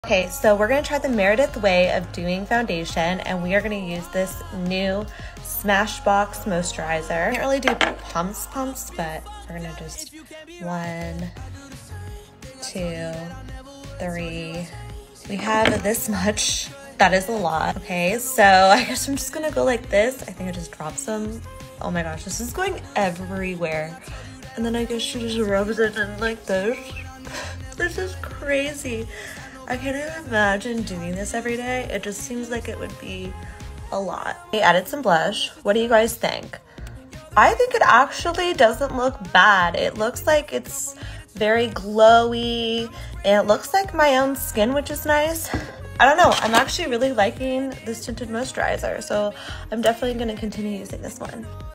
Okay, so we're gonna try the Meredith way of doing foundation, and we are gonna use this new Smashbox moisturizer. Can't really do pumps, but we're gonna just 1, 2, 3. We have this much. That is a lot. Okay, so I guess I'm just gonna go like this. I think I just dropped some. Oh my gosh, this is going everywhere. And then I guess she just rubs it in like this. This is crazy. I can't even imagine doing this every day. It just seems like it would be a lot. I added some blush. What do you guys think? I think it actually doesn't look bad. It looks like it's very glowy, and it looks like my own skin, which is nice. I don't know. I'm actually really liking this tinted moisturizer, so I'm definitely going to continue using this one.